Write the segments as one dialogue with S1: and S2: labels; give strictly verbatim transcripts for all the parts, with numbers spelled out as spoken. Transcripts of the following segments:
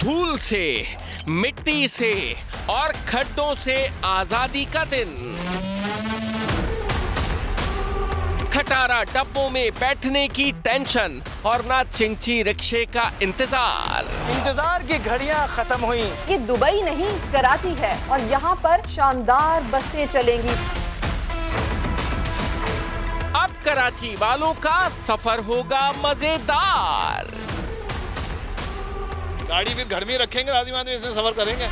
S1: धूल से, मिट्टी से और खड्डों से आजादी का दिन। खटारा डब्बों में बैठने की टेंशन और ना चिंची रिक्शे का इंतजार।
S2: इंतजार की घड़ियां खत्म हुई।
S3: ये दुबई नहीं कराची है और यहाँ पर शानदार बसें चलेंगी।
S1: अब कराची वालों का सफर होगा मजेदार।
S4: गाड़ी फिर घर में रखेंगे, आदमी आदमी इसमें सफर करेंगे।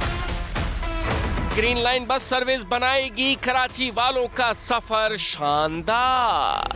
S1: ग्रीन लाइन बस सर्विस बनाएगी कराची वालों का सफर शानदार।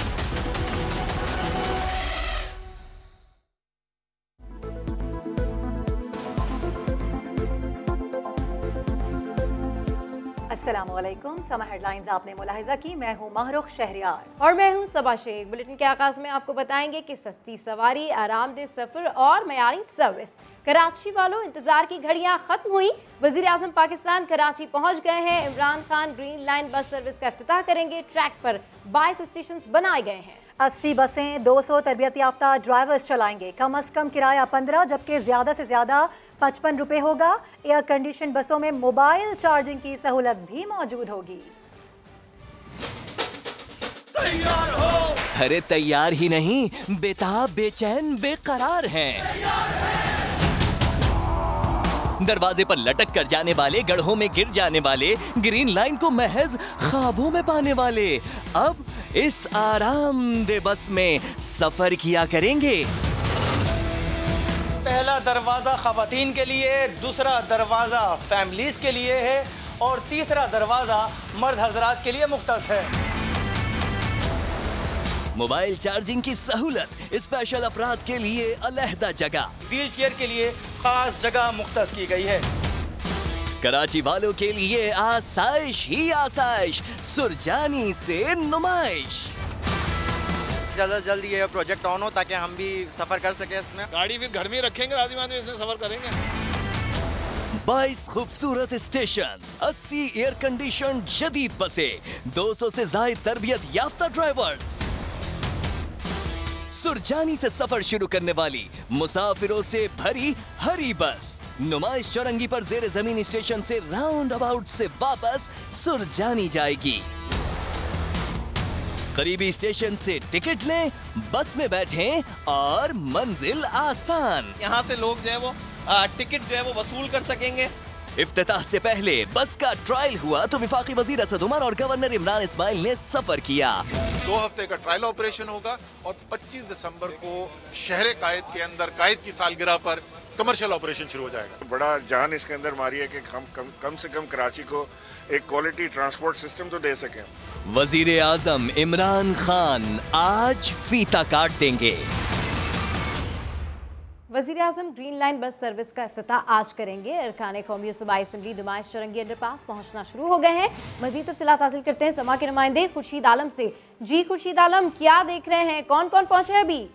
S3: अस्सलामुअलैकुम। समा हेडलाइंस आपने मुलाहिजा की। मैं हूँ महरुख शहरियार
S5: और मैं हूँ सबा शेख। बुलेटिन के आगाज में आपको बताएंगे कि सस्ती सवारी, आरामदेह सफर और मयारी सर्विस। कराची वालों, इंतजार की घड़ियां खत्म हुई। वजीर आजम पाकिस्तान कराची पहुंच गए हैं। Imran Khan green line bus service का इफ्तिताह करेंगे। ट्रैक पर बाईस स्टेशन बनाए गए हैं।
S3: अस्सी बसें, दो सौ तरबियत याफ्ता ड्राइवर्स चलाएंगे। कम अज कम किराया पंद्रह जबकि ज्यादा से ज्यादा पचपन रुपए होगा। एयर कंडीशन बसों में मोबाइल चार्जिंग की सहूलत भी मौजूद होगी।
S6: तैयार हो?
S7: अरे तैयार ही नहीं, बेताब, बेचैन, बेकरार हैं। दरवाजे पर लटक कर जाने वाले, गड्ढों में गिर जाने वाले, ग्रीन लाइन को महज ख्वाबों में पाने वाले अब इस आरामदेह बस में सफर किया करेंगे।
S2: पहला दरवाजा खवातीन के लिए, दूसरा दरवाजा फैमिलीज के लिए है और तीसरा दरवाजा मर्द हजरात के लिए मुख्तस है।
S7: मोबाइल चार्जिंग की सहूलत, स्पेशल अफराद के लिए अलहदा जगह,
S2: व्हील चेयर के लिए खास जगह मुख्तस की गई है।
S7: कराची वालों के लिए आसाइश ही आसाइश, सुरजानी से नुमाइश।
S8: जल्द से जल्द ये प्रोजेक्ट ऑन हो ताकि हम भी सफर कर सके इसमें।
S4: गाड़ी फिर घर में रखेंगे, आदमी आदमी इसमें सफर करेंगे।
S7: बाईस खूबसूरत स्टेशन, अस्सी एयर कंडीशन जदीद बसें, दो सौ से ज्यादा तरबियत याफ्ता ड्राइवर्स। सुरजानी से सफर शुरू करने वाली मुसाफिरों से भरी हरी बस नुमाइश चौरंगी पर जेर जमीन स्टेशन से राउंड अबाउट से वापस सुरजानी जाएगी। करीबी स्टेशन से टिकट लें, बस में बैठें और मंजिल आसान।
S9: यहाँ से लोग जो है वो आ, टिकट जो है वो वसूल कर सकेंगे।
S7: इफ्तिताह से पहले बस का ट्रायल हुआ तो वफाकी वजीर असद उमर और गवर्नर इमरान इस्माइल ने सफर किया।
S10: दो हफ्ते का ट्रायल ऑपरेशन होगा और पच्चीस दिसंबर को शहर कायद के अंदर कायद की सालगिरह पर कमर्शियल ऑपरेशन शुरू हो जाएगा।
S11: बड़ा जान इसके अंदर मारी है कि हम कम, कम से कम कराची को एक क्वालिटी ट्रांसपोर्ट सिस्टम तो दे सकें।
S7: वजीर आजम इमरान खान आज फीता काट देंगे।
S5: वज़ीर आज़म ग्रीन लाइन बस सर्विस का इफ्तिताह आज करेंगे। अरकान कौमी सूबाई असम्बली नुमाइश चौरंगी अंडरपास पहुंचना शुरू हो गए हैं। मजीद तफसीलात हासिल करते हैं समा के नुमाइंदे खुर्शीद आलम से। जी खुर्शीद आलम, क्या देख रहे हैं, कौन कौन पहुंचे हैं अभी?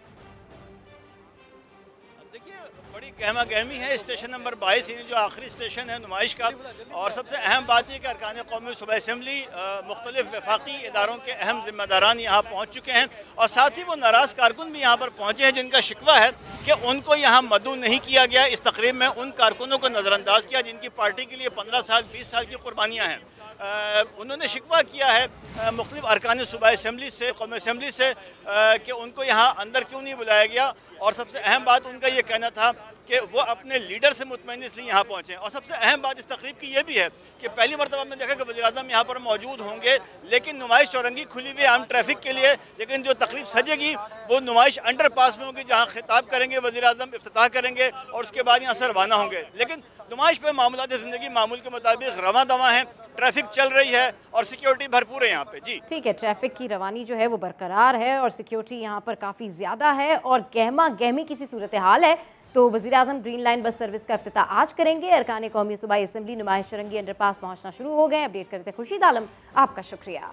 S9: बड़ी गहमा गहमी है। स्टेशन नंबर बाईस जो आखिरी स्टेशन है नुमाइश का, और सबसे अहम बात यह कि अरकान कौमी सूबाई असम्बली मुख्तलिफ वफाकी इदारों के अहम जिम्मेदारान यहाँ पहुँच चुके हैं और साथ ही वो नाराज़ कारकुन भी यहाँ पर पहुँचे हैं जिनका शिकवा है कि उनको यहाँ मदऊ नहीं किया गया। इस तकरीब में उन कारकुनों को नज़रअंदाज किया जिनकी पार्टी के लिए पंद्रह साल बीस साल की कुर्बानियाँ हैं। आ, उन्होंने शिकवा किया है मुख्तलिफ अरकान सूबाई असम्बली से, कौमी असम्बली से आ, कि उनको यहाँ अंदर क्यों नहीं बुलाया गया। और सबसे अहम बात उनका ये कहना था कि वो अपने लीडर से मुतमईन इसलिए यहाँ पहुँचे। और सबसे अहम बात इस तकरीब की ये भी है कि पहली मरतबा हमने देखा कि वज़ीर-ए-आज़म यहाँ पर मौजूद होंगे, लेकिन नुमाइश चौरंगी खुली हुई आम ट्रैफिक के लिए, लेकिन जो तकरीब सजेगी वो नुमाइश अंडर पास में होगी जहाँ खिताब करेंगे वज़ीर-ए-आज़म, इफ्तिताह करेंगे और उसके बाद यहाँ से रवाना होंगे। लेकिन नुमाइश पर मामूलात ज़िंदगी मामूल के मुताबिक रवा दवा है, ट्रैफिक चल रही है और सिक्योरिटी भरपूर है यहाँ पे। जी
S5: ठीक है, ट्रैफिक की रवानी जो है वो बरकरार है और सिक्योरिटी यहाँ पर काफ़ी ज़्यादा है और गहमा गहमी किसी सूरत हाल है। तो वज़ीर आज़म ग्रीन लाइन बस सर्विस का इफ्तिताह आज करेंगे। अरकान कौमी सूबाई असम्बली नुमाइश चौरंगी अंडरपास पहुँचना शुरू हो गए। अपडेट करते हैं खुर्शीद आलम, आपका शुक्रिया।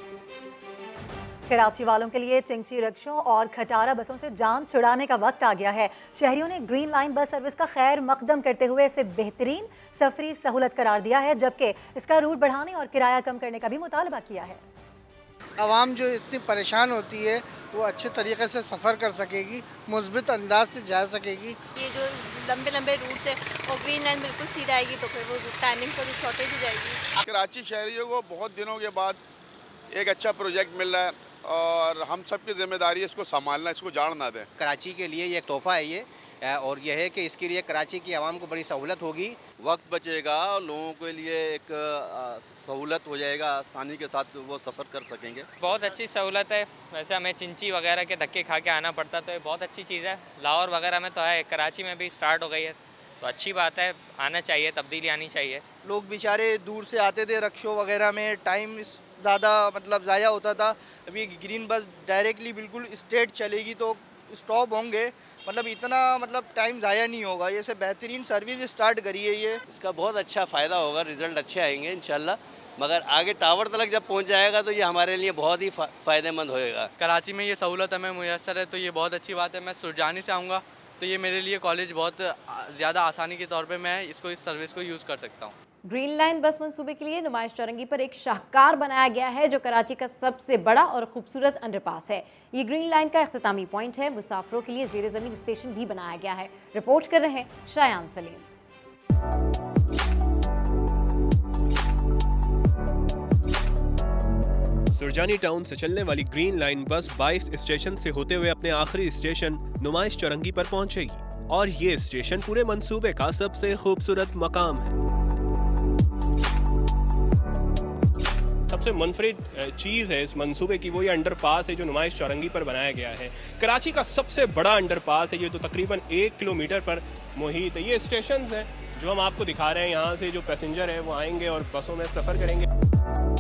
S3: कराची वालों के लिए चिंची रिक्शों और खटारा बसों से जान छुड़ाने का वक्त आ गया है। शहरियों ने ग्रीन लाइन बस सर्विस का खैर मकदम करते हुए इसे बेहतरीन सफरी सहूलत करार दिया है, जबकि इसका रूट बढ़ाने और किराया कम करने का भी मुतालबा किया है।
S12: आवाम जो इतनी परेशान होती है वो अच्छे तरीके से सफ़र कर सकेगी, मुस्बित अंदाज से जा सकेगी।
S13: ये जो लंबे लंबे रूट्स है और ग्रीन लाइन बिल्कुल सीधा आएगी तो फिर वो टाइमिंग को शॉर्टेज हो जाएगी।
S14: कराची शहरियों को बहुत दिनों के बाद एक अच्छा प्रोजेक्ट मिल रहा है और हम सब की जिम्मेदारी है इसको संभालना, इसको जान ना दें।
S15: कराची के लिए ये एक तोहफा है ये, और यह है कि इसके लिए कराची की आवाम को बड़ी सहूलत होगी,
S16: वक्त बचेगा और लोगों के लिए एक सहूलत हो जाएगा, आसानी के साथ वो सफ़र कर सकेंगे।
S17: बहुत अच्छी सहूलत है। वैसे हमें चिंची वगैरह के धक्के खा के आना पड़ता, तो ये बहुत अच्छी चीज़ है। लाहौर वगैरह में तो है, कराची में भी स्टार्ट हो गई है, तो अच्छी बात है, आना चाहिए, तब्दीली आनी चाहिए।
S12: लोग बेचारे दूर से आते थे, रक्शों वगैरह में टाइम ज़्यादा मतलब ज़ाया होता था। अभी ग्रीन बस डायरेक्टली बिल्कुल स्ट्रेट चलेगी तो स्टॉप होंगे, मतलब इतना मतलब टाइम ज़ाया नहीं होगा। ये से बेहतरीन सर्विस स्टार्ट करी है ये,
S16: इसका बहुत अच्छा फ़ायदा होगा, रिज़ल्ट अच्छे आएंगे इंशाल्लाह। मगर आगे टावर तक जब पहुंच जाएगा तो ये हमारे लिए बहुत ही फ़ायदेमंद होएगा।
S18: कराची में ये सहूलत हमें मुयसर है तो ये बहुत अच्छी बात है। मैं सुरजानी से आऊँगा तो ये मेरे लिए कॉलेज बहुत ज़्यादा आसानी के तौर पे मैं इसको इस सर्विस को यूज़ कर सकता हूँ।
S5: ग्रीन लाइन बस मंसूबे के लिए नुमाइश चौरंगी पर एक शाहकार बनाया गया है जो कराची का सबसे बड़ा और खूबसूरत अंडरपास है। ये ग्रीन लाइन का इख्तितामी पॉइंट है। मुसाफिरों के लिए जेर ज़मीन स्टेशन भी बनाया गया है। रिपोर्ट कर रहे हैं शायान सलीम।
S19: सुरजानी टाउन से चलने वाली ग्रीन लाइन बस बाईस स्टेशन से होते हुए अपने आखिरी स्टेशन नुमाइश चौरंगी पर पहुंचेगी और ये स्टेशन पूरे मंसूबे का सबसे खूबसूरत मकाम है। सबसे मुनफरिद चीज़ है इस मंसूबे की वो ये अंडरपास है जो नुमाइश चौरंगी पर बनाया गया है। कराची का सबसे बड़ा अंडरपास है ये, तो तकरीबन एक किलोमीटर पर मुहित है। ये स्टेशन हैं जो हम आपको दिखा रहे हैं। यहाँ से जो पैसेंजर है वो आएंगे और बसों में सफ़र करेंगे।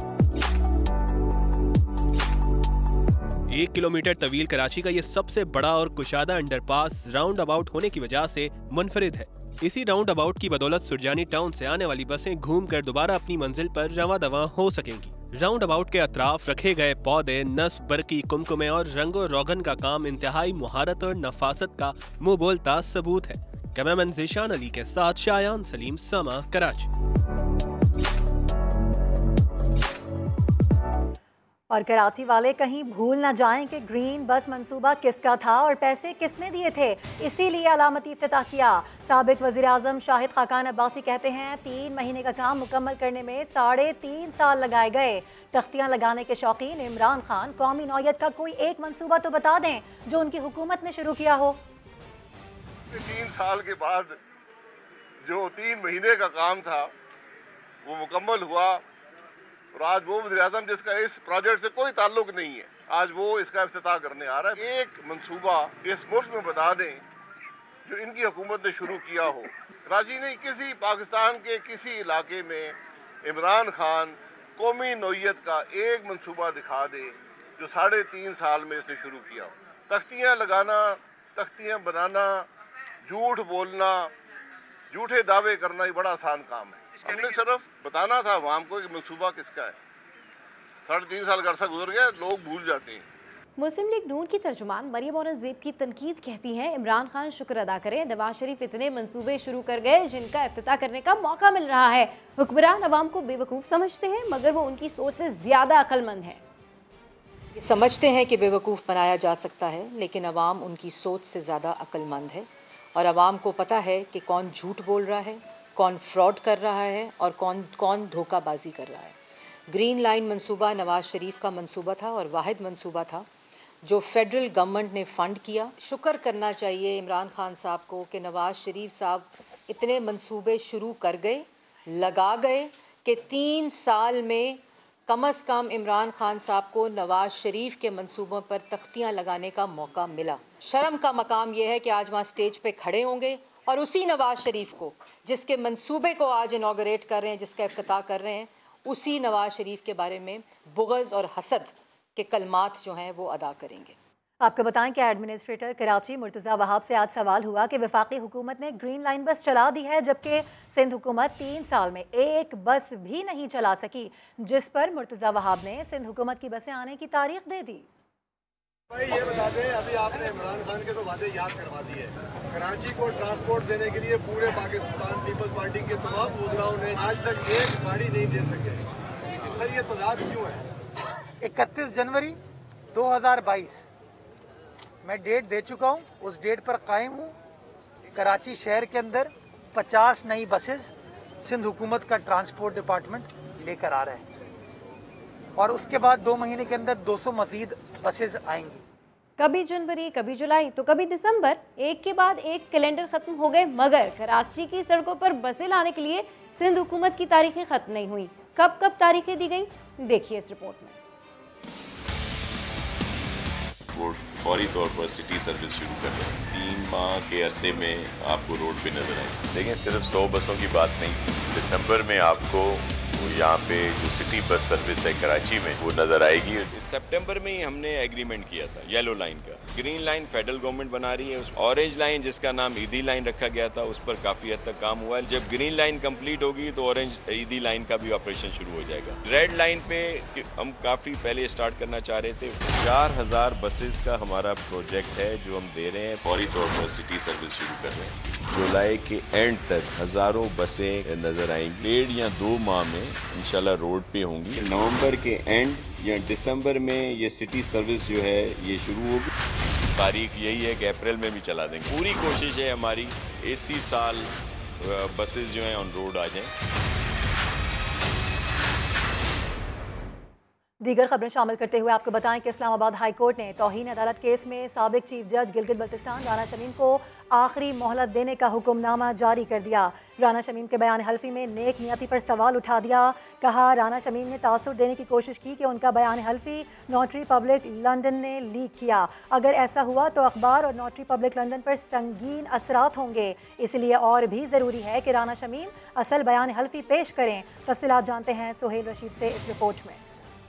S19: एक किलोमीटर तवील कराची का ये सबसे बड़ा और कुशादा अंडरपास राउंड अबाउट होने की वजह से मुनफरिद है। इसी राउंड अबाउट की बदौलत सुरजानी टाउन से आने वाली बसें घूमकर दोबारा अपनी मंजिल पर रवा दवा हो सकेंगी। राउंड अबाउट के अतराफ रखे गए पौधे, नस्ब, बरकी, कुमकुमे और रंगो रोगन का काम इंतहाई मुहारत और नफासत का मुंह बोलता सबूत है। कैमरामैन ज़ीशान अली के साथ शायान सलीम, समा, कराची।
S3: और कराची वाले कहीं भूल न जाएं कि ग्रीन बस मंसूबा किसका था और पैसे किसने दिए थे। इसीलिए अलामती इफ्तिताह किया। साबिक वज़ीर आज़म शाहिद खाकान अब्बासी कहते हैं तीन महीने का काम मुकम्मल करने में साढ़े तीन साल लगाए गए। तख्तियां लगाने के शौकीन इमरान खान कौमी नौयत का कोई एक मंसूबा तो बता दें जो उनकी हुकूमत ने शुरू किया हो।
S10: तीन साल के बाद जो तीन महीने का काम था वो मुकम्मल हुआ और आज वो वज़ीर आज़म जिसका इस प्रोजेक्ट से कोई ताल्लुक नहीं है, आज वो इसका इफ्तिताह करने आ रहा है। एक मंसूबा इस मुल्क में बता दें जो इनकी हुकूमत ने शुरू किया हो। कराची नहीं, किसी पाकिस्तान के किसी इलाके में इमरान खान कौमी नौयत का एक मंसूबा दिखा दे जो साढ़े तीन साल में इसने शुरू किया हो। तख्तियाँ लगाना, तख्तियाँ बनाना, झूठ बोलना, झूठे दावे करना ये बड़ा आसान काम है। हमने सिर्फ बताना था अवाम को कि मंसूबा किसका है। साढ़े तीन साल का अरसा गुजर गया, लोग भूल जाते हैं।
S5: मुस्लिम लीग नून की तर्जुमान मरियम औरंगजेब की तनकीद कहती हैं इमरान खान शुक्र अदा करें, नवाज शरीफ इतने मंसूबे शुरू कर गए जिनका इफ्तिताह करने का मौका मिल रहा है। हुक्मरान अवाम को बेवकूफ़ समझते हैं मगर वो उनकी सोच से ज़्यादा अक्लमंद है।
S20: समझते हैं कि बेवकूफ़ बनाया जा सकता है लेकिन अवाम उनकी सोच से ज़्यादा अक्लमंद है और अवाम को पता है कि कौन झूठ बोल रहा है, कौन फ्रॉड कर रहा है और कौन कौन धोखाबाजी कर रहा है। ग्रीन लाइन मंसूबा नवाज शरीफ का मंसूबा था और वाहिद मंसूबा था जो फेडरल गवर्नमेंट ने फ़ंड किया। शुक्र करना चाहिए इमरान खान साहब को कि नवाज शरीफ साहब इतने मंसूबे शुरू कर गए, लगा गए कि तीन साल में कम अज़ कम इमरान खान साहब को नवाज शरीफ के मंसूबों पर तख्तियाँ लगाने का मौका मिला। शर्म का मकाम यह है कि आज वहाँ स्टेज पे खड़े होंगे और उसी नवाज शरीफ को जिसके मंसूबे को आज इनॉग्रेट कर रहे हैं, जिसका इफ्तिताह कर रहे हैं, उसी नवाज शरीफ के बारे में बुग़्ज़ और हसद के कलमात जो हैं वो अदा करेंगे।
S3: आपको बताएं कि एडमिनिस्ट्रेटर कराची मुर्तज़ा वहाब से आज सवाल हुआ कि वफाकी हुकूमत ने ग्रीन लाइन बस चला दी है जबकि सिंध हुकूमत तीन साल में एक बस भी नहीं चला सकी, जिस पर मुर्तज़ा वहाब ने सिंध हुकूमत की बसें आने की तारीख दे दी।
S21: भाई ये बता दें, अभी आपने इमरान खान के तो वादे याद करवा दिए। कराची को ट्रांसपोर्ट देने के लिए पूरे पाकिस्तान पीपल्स पार्टी के तमाम वज़राओं ने आज तक एक गाड़ी नहीं दे सके। सर ये तजाद क्यों है?
S2: इकतीस जनवरी दो हज़ार बाईस
S1: मैं डेट दे चुका हूँ, उस डेट पर कायम हूँ। कराची शहर के अंदर पचास नई बसेस सिंध हुकूमत का ट्रांसपोर्ट डिपार्टमेंट लेकर आ रहे हैं और उसके बाद दो महीने के अंदर दो सौ मजीद बसेस आएंगी।
S5: कभी जनवरी, कभी जुलाई तो कभी दिसंबर, एक के बाद एक कैलेंडर खत्म हो गए, मगर कराची की सड़कों पर बसें लाने के लिए सिंध हुकूमत की तारीखें खत्म नहीं हुई। कब कब तारीखें दी गई, देखिए इस रिपोर्ट में।
S22: वो फौरी तौर पर सिटी सर्विस शुरू कर रहे हैं। तीन माह के अरसे में आपको रोड पे नजर आएगी। देखें, सिर्फ सौ बसों की बात नहीं थी। दिसंबर में आपको यहाँ पे जो सिटी बस सर्विस है कराची में वो नजर आएगी। सितंबर में ही हमने एग्रीमेंट किया था येलो लाइन का। ग्रीन लाइन फेडरल गवर्नमेंट बना रही है। ऑरेंज लाइन जिसका नाम ईदी लाइन रखा गया था उस पर काफी हद तक काम हुआ है। जब ग्रीन लाइन कंप्लीट होगी तो ऑरेंज ईदी लाइन का भी ऑपरेशन शुरू हो जाएगा। रेड लाइन पे हम काफी पहले स्टार्ट करना चाह रहे थे। चार हजार बसेस का हमारा प्रोजेक्ट है जो हम दे रहे हैं। फौरी तौर पर सिटी सर्विस शुरू कर रहे हैं। जुलाई के एंड तक हजारों बसें नजर आएंगी। डेढ़ या दो माह में इंशाल्लाह रोड पे होंगी। नवंबर के एंड या दिसंबर में ये सिटी सर्विस जो है ये शुरू होगी। तारीख यही है कि अप्रैल में भी चला देंगे। पूरी कोशिश है हमारी इसी साल बसेस जो हैं ऑन रोड आ जाएं।
S3: दीगर खबरें शामिल करते हुए आपको बताएं कि इस्लामाबाद हाई कोर्ट ने तौहीन अदालत केस में साबिक चीफ जज गिलगित बल्तिस्तान राना शमीम को आखिरी मोहलत देने का हुक्मनामा जारी कर दिया। राना शमीम के बयान हल्फी में नेक नियति पर सवाल उठा दिया। कहा, राना शमीम ने तासुर देने की कोशिश की कि उनका बयान हल्फी नोटरी पब्लिक लंदन ने लीक किया। अगर ऐसा हुआ तो अखबार और नोटरी पब्लिक लंदन पर संगीन असरात होंगे। इसलिए और भी ज़रूरी है कि राना शमीम असल बयान हल्फी पेश करें। तफसीलात जानते हैं सुहेल रशीद से इस रिपोर्ट में।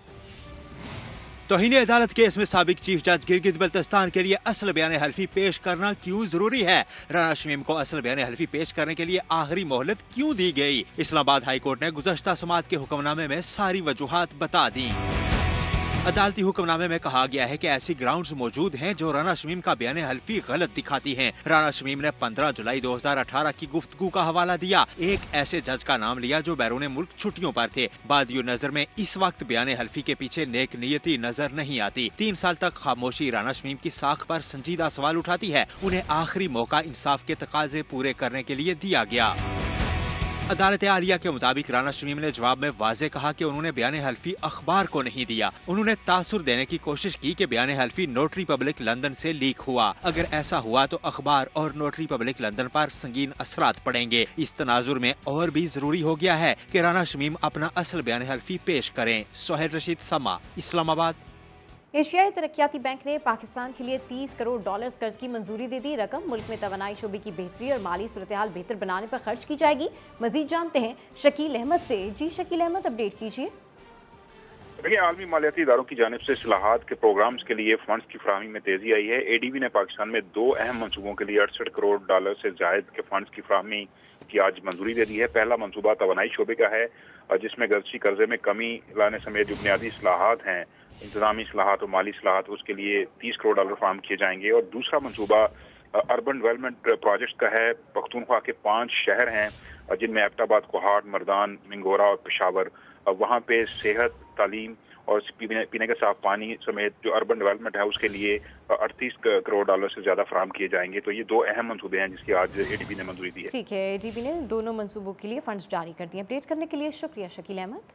S23: तौहीन अदालत केस में साबिक चीफ जज गिलगित बल्तिस्तान के लिए असल बयान हल्फी पेश करना क्यों जरूरी है? राना शमीम को असल बयान हल्फी पेश करने के लिए आखिरी मोहलत क्यों दी गई? इस्लामाबाद हाई कोर्ट ने गुज़श्ता समात के हुक्मनामे में सारी वजूहात बता दी। अदालती हुक्मनामे में कहा गया है कि ऐसी ग्राउंड्स मौजूद हैं जो राना शमीम का बयान हल्फी गलत दिखाती हैं। राना शमीम ने पंद्रह जुलाई दो हजार अठारह की गुफ्तगू का हवाला दिया। एक ऐसे जज का नाम लिया जो बैरून मुल्क छुट्टियों पर थे। बादियो नजर में इस वक्त बयान हल्फी के पीछे नेक नियति नजर नहीं आती। तीन साल तक खामोशी राना शमीम की साख पर संजीदा सवाल उठाती है। उन्हें आखिरी मौका इंसाफ के तकाजे पूरे करने के लिए दिया गया। अदालत आलिया के मुताबिक राना शमीम ने जवाब में वाजे कहा कि उन्होंने बयान हल्फी अखबार को नहीं दिया। उन्होंने तासुर देने की कोशिश की कि बयान हल्फी नोटरी पब्लिक लंदन से लीक हुआ। अगर ऐसा हुआ तो अखबार और नोटरी पब्लिक लंदन पर संगीन असरात पड़ेंगे। इस तनाजुर में और भी जरूरी हो गया है कि राना शमीम अपना असल बयान हल्फी पेश करें। सोहेल रशीद, समा, इस्लामाबाद।
S5: एशियाई तरक्याती बैंक ने पाकिस्तान के लिए तीस करोड़ डॉलर्स कर्ज की मंजूरी दे दी। रकम मुल्क में तवानाई शोबे की बेहतरी और माली सूरत-ए-हाल बेहतर बनाने पर खर्च की जाएगी। मजीद जानते हैं शकील अहमद से। जी शकील अहमद, अपडेट कीजिए।
S24: देखिए, आलमी मालियाती इदारों की जानिब से इस्लाहात के प्रोग्राम्स के लिए फंड्स की फराहमी में तेजी आई है। एडीबी ने पाकिस्तान में दो अहम मनसूबों के लिए अड़सठ करोड़ डॉलर से जायद के फंड्स की फराहमी की आज मंजूरी दे दी है। पहला मनसूबा तवानाई शोबे का है जिसमें गर्ची कर्जे में कमी लाने समेत जो बुनियादी इस्लाहात हैं, इंतजामी इस्लाहात और माली इस्लाहात, उसके लिए तीस करोड़ डॉलर फराहम किए जाएंगे। और दूसरा मनसूबा अर्बन डेवलपमेंट प्रोजेक्ट का है। पख्तूनख्वा के पांच शहर हैं जिनमें एबटाबाद, कोहाट, मर्दान, मिंगोरा और पेशावर, वहाँ पे सेहत, तालीम और पीने, पीने का साफ पानी समेत जो अर्बन डेवलपमेंट है उसके लिए अड़तीस करोड़ डॉलर से ज्यादा फराहम किए जाएंगे। तो ये दो अहम मंसूबे हैं जिसकी आज एडीबी ने मंजूरी दी है।
S5: ठीक है, एडीबी ने दोनों मंसूबों के लिए फंड्स जारी कर दिए। अपडेट करने के लिए शुक्रिया शकील अहमद।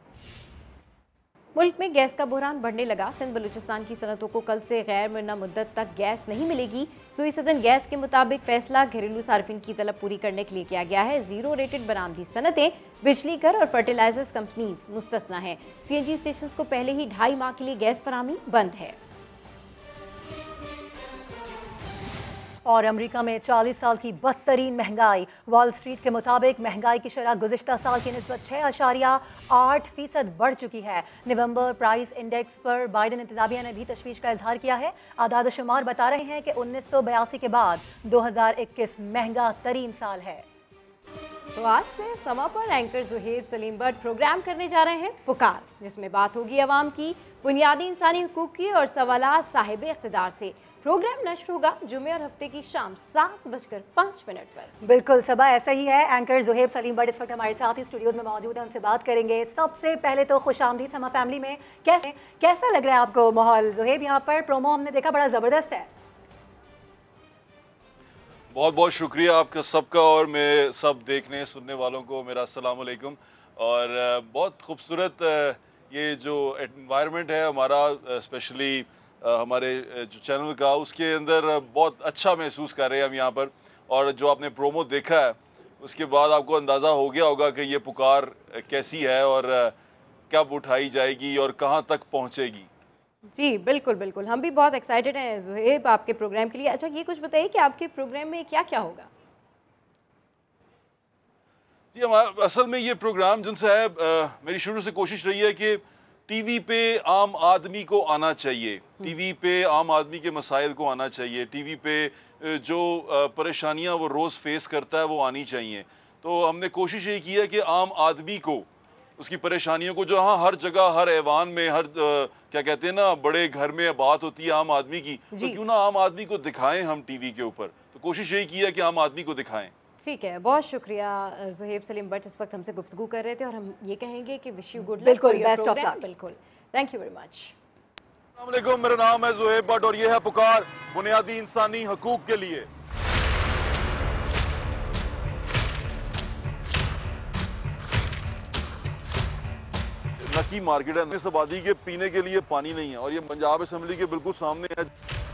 S5: मुल्क में गैस का बहरान बढ़ने लगा। सिंध बलूचिस्तान की सनतों को कल से गैर मुअय्यना मुद्दत तक गैस नहीं मिलेगी। सुई सदन गैस के मुताबिक फैसला घरेलू सार्फिन की तलब पूरी करने के लिए किया गया है। जीरो रेटेड बरामदी सनतें, बिजली घर और फर्टिलाइजर्स कंपनीज मुस्तस्ना है। सीएनजी स्टेशन को पहले ही ढाई माह के लिए गैस फराहमी बंद है।
S3: और अमेरिका में चालीस साल की बदतरीन महंगाई। वॉल स्ट्रीट के मुताबिक महंगाई की शरह गुज़िश्ता साल की निस्बत छः अशारिया आठ फीसद बढ़ चुकी है। नवंबर प्राइस इंडेक्स पर बाइडन इंतजामिया ने भी तशवीश का इजहार किया है। आदाद शुमार बता रहे हैं कि उन्नीस सौ बयासी के बाद दो हज़ार इक्कीस महंगा तरीन साल है।
S5: तो आज से समा पर एंकर ज़ुहैब सलीम बट प्रोग्राम करने जा रहे हैं पुकार, जिसमें बात होगी अवाम की बुनियादी इंसानी हुकूक की और सवालात साहिब इख्तिदार से। प्रोग्राम नश्र होगा जुमे और हफ्ते की शाम सात बजकर पाँच मिनट पर।
S3: बिल्कुल सबा ऐसा ही है। एंकर ज़ुहैब सलीम बट इस वक्त हमारे साथ ही स्टूडियोज में मौजूद है, उनसे बात करेंगे। सबसे पहले तो खुशामदीद समा फैमिली में। कैसे कैसा लग रहा है आपको माहौल? ज़ुहैब, यहाँ पर प्रोमो हमने देखा बड़ा ज़बरदस्त है।
S4: बहुत बहुत शुक्रिया आपका सबका, और मैं सब देखने सुनने वालों को मेरा अस्सलाम वालेकुम। और बहुत खूबसूरत ये जो एनवायरनमेंट है हमारा, स्पेशली हमारे जो चैनल का, उसके अंदर बहुत अच्छा महसूस कर रहे हैं हम यहाँ पर। और जो आपने प्रोमो देखा है उसके बाद आपको अंदाज़ा हो गया होगा कि ये पुकार कैसी है और कब उठाई जाएगी और कहाँ तक पहुँचेगी।
S5: जी बिल्कुल बिल्कुल, हम भी बहुत एक्साइटेड हैं ज़ुहैब आपके प्रोग्राम के लिए। अच्छा ये कुछ बताइए कि आपके प्रोग्राम में क्या क्या होगा?
S4: जी हमारा असल में ये प्रोग्राम जिनसे है, आ, मेरी शुरू से कोशिश रही है कि टीवी पे आम आदमी को आना चाहिए, टीवी पे आम आदमी के मसाइल को आना चाहिए, टीवी पे जो परेशानियां वो रोज़ फेस करता है वो आनी चाहिए। तो हमने कोशिश ये की है कि आम आदमी को उसकी परेशानियों को, जो हाँ हर जगह हर ऐवान में हर आ, क्या कहते हैं ना, बड़े घर में बात होती है आम आदमी की, तो क्यों ना आम आदमी को दिखाएं हम टीवी के ऊपर। तो कोशिश यही की है कि आम आदमी को दिखाएं।
S5: ठीक है, बहुत शुक्रिया ज़ुहैब सलीम बट इस वक्त हमसे गुफ्तगू कर रहे थे, और हम ये कहेंगे कि विश यू गुड लक।
S3: बिल्कुल, बेस्ट ऑफ लक।
S5: बिल्कुल, थैंक यू वेरी मच।
S4: अस्सलाम वालेकुम, मेरा नाम है ज़ुहैब बट और ये है पुकार बुनियादी इंसानी हकूक के लिए। नकी मार्केट है, इस आबादी के पीने के लिए पानी नहीं है, और ये पंजाब असेंबली के बिल्कुल सामने है।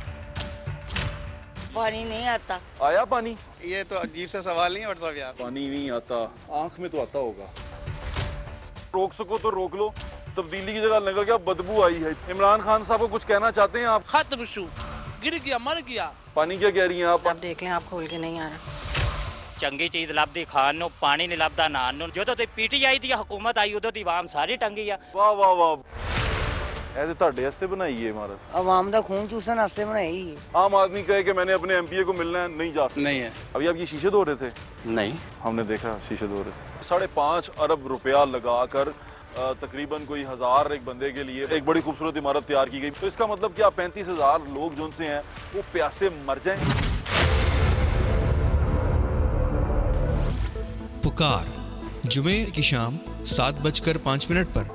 S6: पानी नहीं आता।
S4: आया पानी?
S8: ये तो अजीब सा सवाल नहीं है साहब यार।
S4: पानी नहीं आता, आंख में तो आता होगा। रोक सको तो रोक लो, तब्दीली की जगह निकल गया, बदबू आई है। इमरान खान साहब को कुछ कहना चाहते हैं आप?
S8: खत्म शू, गिर गया, मर गया।
S4: पानी क्या कह रही हैं आप?
S6: आप देख लें, आप खोल के नहीं आ रहा।
S11: चंगी चीज़ लभदी खान नूं, पानी नहीं लभदा नान नूं। जो तो पीटीआई दी हुकूमत आई उदों दी आवाम सारी टंगी आ।
S4: वाह वाह वाह, ऐसे ਤੁਹਾਡੇ वास्ते बनाई है इमारत?
S6: आवाम दा खून चूसन वास्ते बनाई है।
S4: आम आदमी कहे कि मैंने अपने एमपीए को मिलना है, नहीं जा सकते।
S8: नहीं है।
S4: अभी आप ये शीशे धो रहे थे?
S8: नहीं,
S4: हमने देखा शीशे धो रहे थे। साढ़े पाँच अरब रुपया लगाकर तकरीबन कोई हजार एक बंदे के लिए एक बड़ी खूबसूरत इमारत तैयार की गई। तो इसका मतलब क्या पैंतीस हजार लोग जो उनसे हैं वो प्यासे मर जाएं?
S25: पुकार जुमे की शाम सात बजकर पाँच मिनट पर।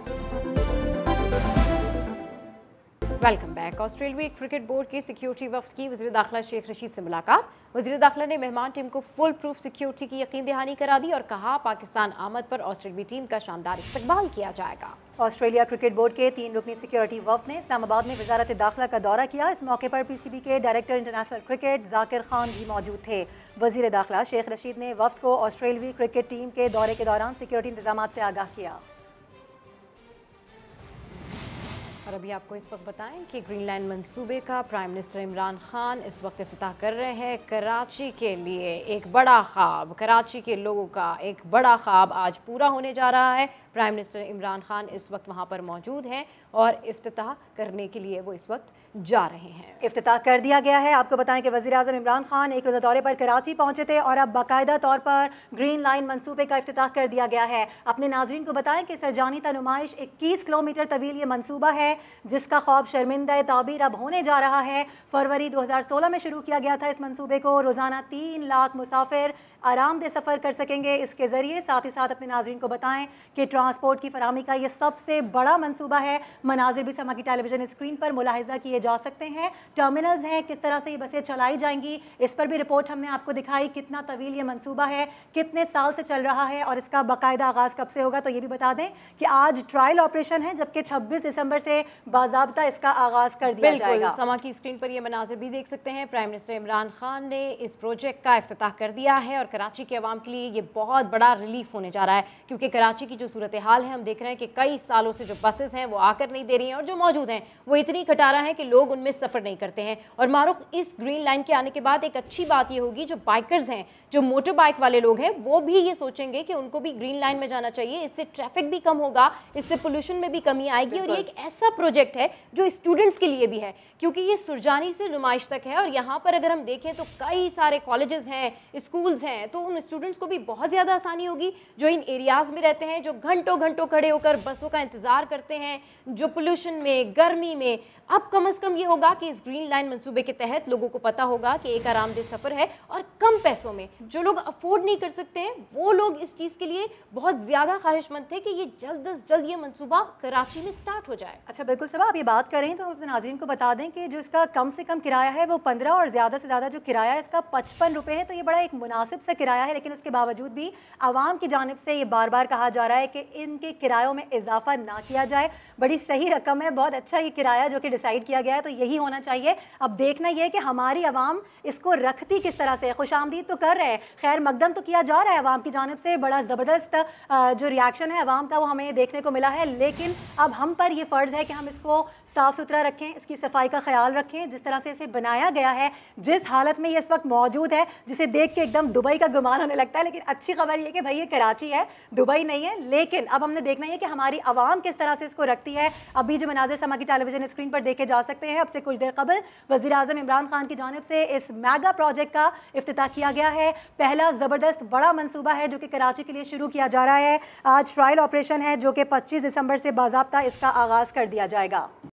S5: Welcome back. ऑस्ट्रेलियाई क्रिकेट बोर्ड के सिक्योरिटी वफ्द की वज़ीर दाखिला शेख रशीद से मुलाकात। वज़ीर दाखिला ने मेहमान टीम को फुल प्रूफ सिक्योरिटी की यकीन दहानी करा दी और कहा पाकिस्तान आमद पर ऑस्ट्रेलियाई टीम का शानदार इस्तकबाल किया जाएगा।
S3: ऑस्ट्रेलिया क्रिकेट बोर्ड के तीन रुकनी सिक्योरिटी वफ्द ने इस्लामाबाद में वजारत दाखिला का दौरा किया। इस मौके पर पीसीबी के director international cricket Zakir Khan भी मौजूद थे। वज़ीर दाखिला शेख रशीद ने वफ्द को ऑस्ट्रेलियाई क्रिकेट टीम के दौरे के दौरान सिक्योरिटी इंतजाम से आगाह किया।
S5: और अभी आपको इस वक्त बताएं कि ग्रीन लाइन मंसूबे का प्राइम मिनिस्टर इमरान खान इस वक्त इफ्तिताह कर रहे हैं। कराची के लिए एक बड़ा ख्वाब, कराची के लोगों का एक बड़ा ख्वाब आज पूरा होने जा रहा है। प्राइम मिनिस्टर इमरान खान इस वक्त वहां पर मौजूद हैं और इफ्तिताह करने के लिए वो इस वक्त जा रहे हैं।
S3: इफ्तिताह कर दिया गया है। आपको बताएं कि वज़ीर आज़म इमरान खान एक रोज़ा दौरे पर कराची पहुंचे थे और अब बाकायदा तौर पर ग्रीन लाइन मंसूबे का इफ्तिताह कर दिया गया है। अपने नाजरीन को बताएं कि सरजानी नुमाइश इक्कीस किलोमीटर तवील ये मंसूबा है जिसका ख्वाब शर्मिंदा ताबीर अब होने जा रहा है। फरवरी दो हज़ार सोलह में शुरू किया गया था इस मंसूबे को। रोज़ाना तीन लाख मुसाफिर आरामदेह सफ़र कर सकेंगे इसके ज़रिए। साथ ही साथ अपने नाजरीन को बताएं कि ट्रांसपोर्ट की फराहमी का ये सबसे बड़ा मंसूबा है। मनाजिर भी समा की टेलीविजन स्क्रीन पर मुलाहिजा किए जा सकते हैं। टर्मिनल्स हैं, किस तरह से ये बसें चलाई जाएंगी, इस पर भी रिपोर्ट हमने आपको दिखाई। कितना तवील ये मंसूबा है, कितने साल से चल रहा है और इसका बाकायदा आगाज़ कब से होगा, तो ये भी बता दें कि आज ट्रायल ऑपरेशन है जबकि छब्बीस दिसंबर से बाज़ाब्ता इसका आगाज़ कर दिया जाएगा।
S5: समा की स्क्रीन पर ये मनाजिर भी देख सकते हैं। प्राइम मिनिस्टर इमरान खान ने इस प्रोजेक्ट का इफ्तिताह कर दिया है और कराची के अवाम के लिए ये बहुत बड़ा रिलीफ होने जा रहा है क्योंकि कराची की जो सूरत हाल है हम देख रहे हैं कि कई सालों से जो बसेस हैं वो आकर नहीं दे रही हैं और जो मौजूद हैं वो इतनी खटारा है कि लोग उनमें सफ़र नहीं करते हैं। और मारूफ, इस ग्रीन लाइन के आने के बाद एक अच्छी बात ये होगी, जो बाइकर्स हैं, जो मोटर बाइक वाले लोग हैं, वो भी ये सोचेंगे कि उनको भी ग्रीन लाइन में जाना चाहिए। इससे ट्रैफिक भी कम होगा, इससे पोल्यूशन में भी कमी आएगी। और ये एक ऐसा प्रोजेक्ट है जो स्टूडेंट्स के लिए भी है क्योंकि ये सुरजानी से नुमाइश तक है और यहाँ पर अगर हम देखें तो कई सारे कॉलेजेस हैं, स्कूल्स हैं, तो उन स्टूडेंट्स को भी बहुत ज़्यादा आसानी होगी जो इन एरियाज़ में रहते हैं, जो घंटों घंटों खड़े होकर बसों का इंतज़ार करते हैं, जो पोल्यूशन में, गर्मी में अब कम अज़ अज़ कम ये होगा कि इस ग्रीन लाइन मंसूबे के तहत लोगों को पता होगा कि एक आरामदेह सफ़र है और कम पैसों में। जो लोग अफोर्ड नहीं कर सकते हैं वो लोग इस चीज़ के लिए बहुत ज़्यादा ख्वाहिशमंद थे कि ये जल्द अज जल्द ये मंसूबा कराची में स्टार्ट हो जाए।
S3: अच्छा, बिल्कुल सबा, आप ये बात कर रही हैं तो हम अपने नाज़रीन को बता दें कि जो इसका कम से कम किराया है वो पंद्रह और ज़्यादा से ज़्यादा जो किराया है इसका पचपन रुपये है। तो ये बड़ा एक मुनासिब सा किराया है, लेकिन उसके बावजूद भी आवाम की जानिब से ये बार बार कहा जा रहा है कि इनके किरायों में इजाफा ना किया जाए। बड़ी सही रकम है, बहुत अच्छा ये किराया जो कि डिसाइड किया गया है, तो यही होना चाहिए। अब देखना ये है कि हमारी आवाम इसको रखती किस तरह से। खुशामदीद तो कर रहे हैं, खैर मकदम तो किया जा रहा है आवाम की जानिब से, बड़ा ज़बरदस्त जो रिएक्शन है आवाम का वो हमें देखने को मिला है। लेकिन अब हम पर यह फ़र्ज़ है कि हम इसको साफ़ सुथरा रखें, इसकी सफाई का ख्याल रखें। जिस तरह से इसे बनाया गया है, जिस हालत में ये इस वक्त मौजूद है, जिसे देख के एकदम दुबई का गुमान होने लगता है। लेकिन अच्छी खबर ये कि भाई ये कराची है, दुबई नहीं है। लेकिन अब हमने देखना है कि हमारी आवाम किस तरह से इसको रखती है। अभी जो मनाज़िर समा की टेलीविजन स्क्रीन पर देखे जा सकते हैं, अब से कुछ देर कबल वज़ीर आज़म इमरान खान की जानिब से इस मेगा प्रोजेक्ट का इफ्तिताह किया गया है। पहला ज़बरदस्त बड़ा मंसूबा है जो कि कराची के लिए शुरू किया जा रहा है। आज ट्रायल ऑपरेशन है जो कि पच्चीस दिसंबर से बाज़ाब्ता इसका आगाज़ कर दिया जाएगा।